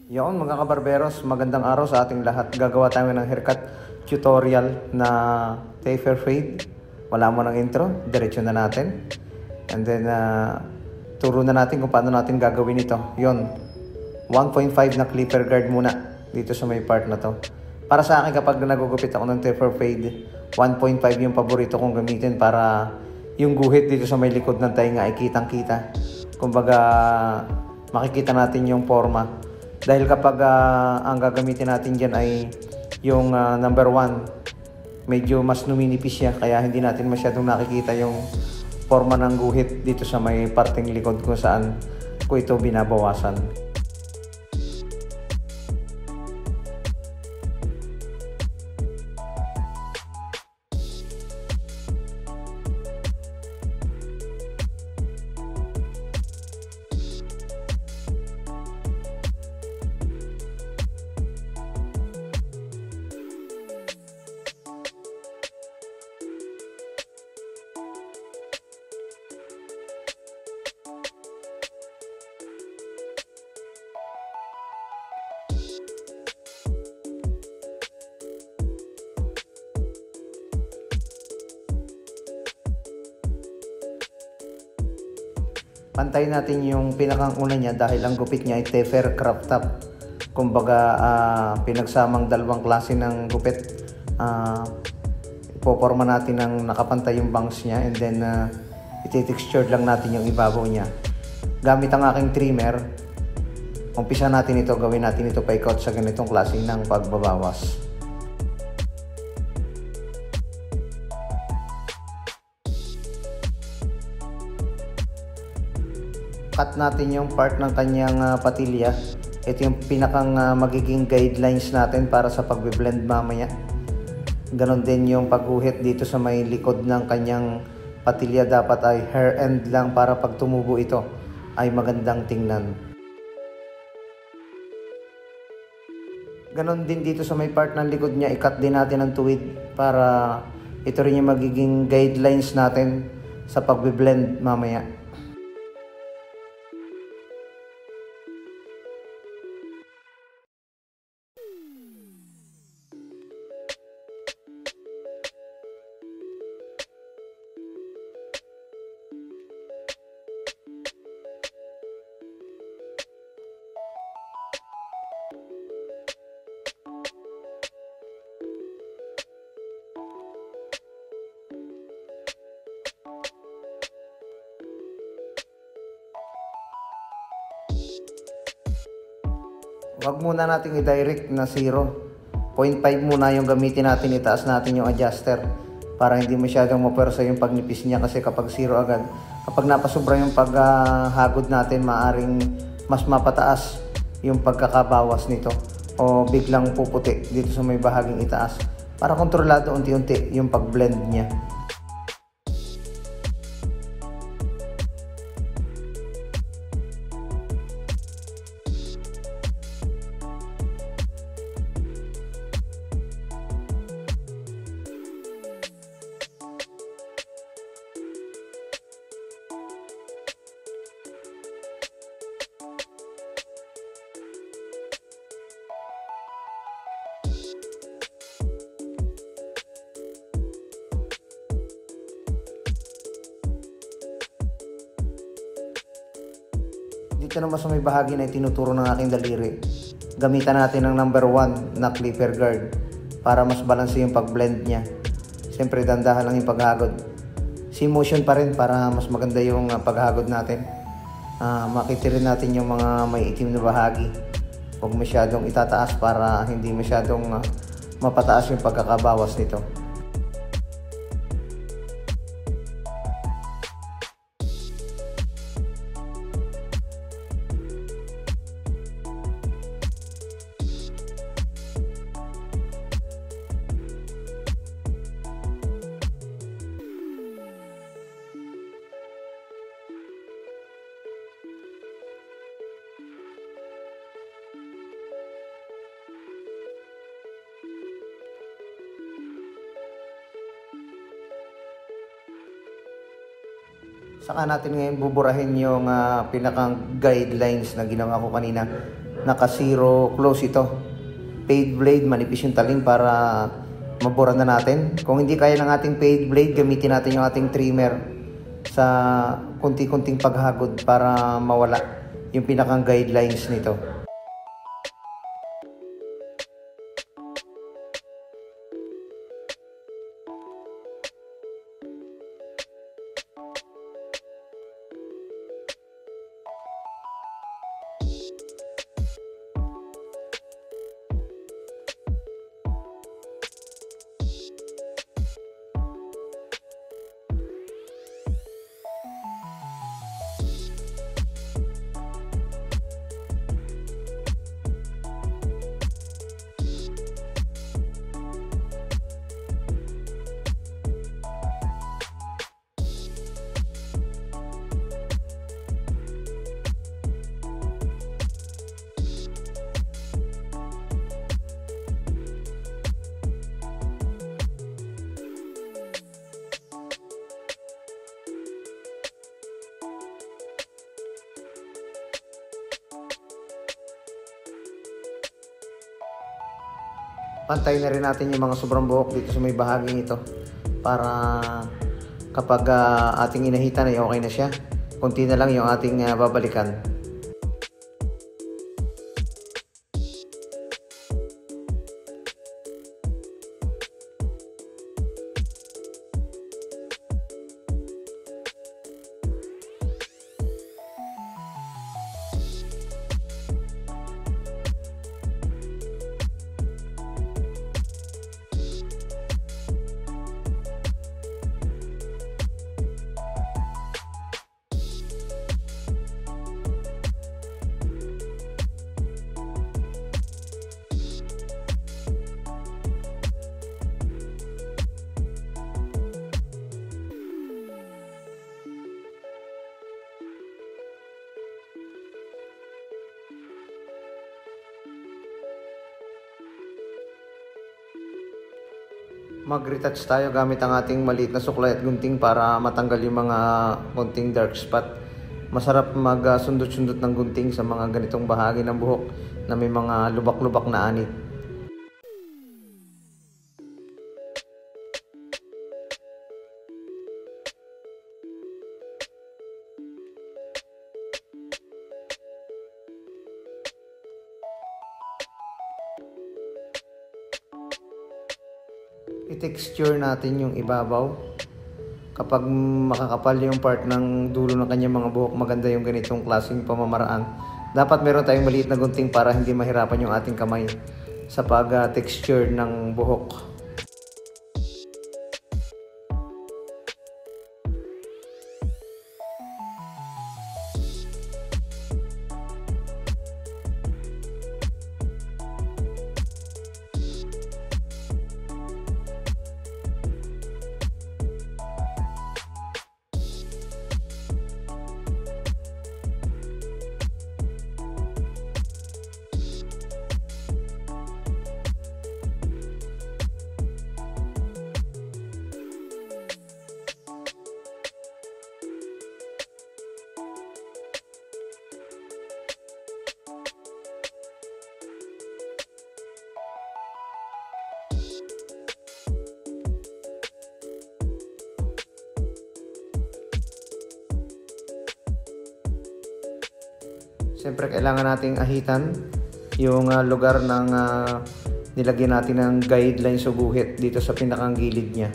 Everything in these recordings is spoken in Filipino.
Yon mga kabarberos, magandang araw sa ating lahat. Gagawa tayo ng haircut tutorial na taper fade. Wala mo ng intro, diretso na natin. And then, turo na natin kung paano natin gagawin ito. Yon, 1.5 na clipper guard muna dito sa may part na to. Para sa akin kapag nagugupit ako ng taper fade, 1.5 yung paborito kong gamitin para yung guhit dito sa may likod ng tainga ay kitang-kita. Kumbaga, makikita natin yung forma. Dahil kapag ang gagamitin natin dyan ay yung number 1, medyo mas numinipis siya, kaya hindi natin masyadong nakikita yung forma ng guhit dito sa may parteng likod kung saan ko ito binabawasan. Pantayin natin yung pinakang una niya dahil ang gupit niya ay taper crop top. Kumbaga pinagsamang dalawang klase ng gupit. Ipoporma natin ng nakapantay yung bangs niya and then iti-textured lang natin yung ibabaw niya. Gamit ang aking trimmer, umpisa natin ito, gawin natin ito paikot sa ganitong klase ng pagbabawas. Cut natin yung part ng kanyang patilya. Ito yung pinakang magiging guidelines natin para sa pagbe-blend mamaya. Ganon din yung pagguhit dito sa may likod ng kanyang patilya. Dapat ay hair end lang para pag tumubo ito ay magandang tingnan. Ganon din dito sa may part ng likod niya, i-cut din natin ang tuwid para ito rin yung magiging guidelines natin sa pagbe-blend mamaya. Huwag muna natin i-direct na 0. 0.5 muna yung gamitin natin, itaas natin yung adjuster para hindi masyadong mapersa yung pagnipis niya, kasi kapag 0 agad, kapag napasobra yung paghagod natin, maaring mas mapataas yung pagkakabawas nito o biglang puputi dito sa may bahaging itaas para kontrolado unti-unti yung pag-blend niya. Dito naman sa may bahagi na tinuturo ng aking daliri, gamitan natin ng number 1 na clipper guard para mas balanse yung pag-blend niya. Siyempre dandahan lang yung paghagod. C-motion pa rin para mas maganda yung paghagod natin. Makita rin natin yung mga may itim na bahagi. Huwag masyadong itataas para hindi masyadong mapataas yung pagkakabawas nito. Saka natin ngayon buburahin yung pinakang guidelines na ginawa ko kanina naka zero close ito. Fade blade, manipis yung talim para mabura na natin. Kung hindi kaya ng ating fade blade, gamitin natin yung ating trimmer sa kunti-kunting paghagod para mawala yung pinakang guidelines nito. Pantayin na rin natin yung mga sobrang buhok dito sa may bahaging ito para kapag ating inahitan ay okay na siya. Kunti na lang yung ating babalikan. Mag-retouch tayo gamit ang ating maliit na suklay at gunting para matanggal yung mga konting dark spot. Masarap mag-sundot-sundot ng gunting sa mga ganitong bahagi ng buhok na may mga lubak-lubak na anit. I-texture natin yung ibabaw. Kapag makakapal yung part ng dulo ng kanyang mga buhok, maganda yung ganitong klaseng pamamaraan. Dapat meron tayong maliit na gunting para hindi mahirapan yung ating kamay sa pag-texture ng buhok. Siyempre kailangan nating ahitan yung lugar ng nilagyan natin ng guidelines o guhit dito sa pinakang gilid niya.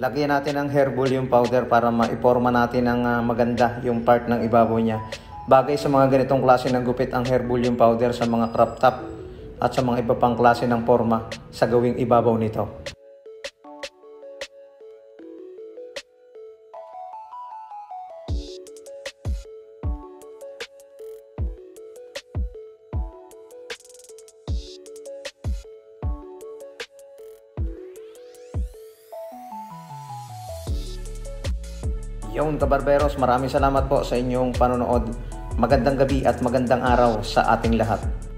Lagyan natin ng hair volume powder para maiporma natin ng maganda yung part ng ibabaw niya. Bagay sa mga ganitong klase ng gupit ang hair volume powder sa mga crop top at sa mga iba pang klase ng forma sa gawing ibabaw nito. Yung kabarberos, maraming salamat po sa inyong panonood. Magandang gabi at magandang araw sa ating lahat.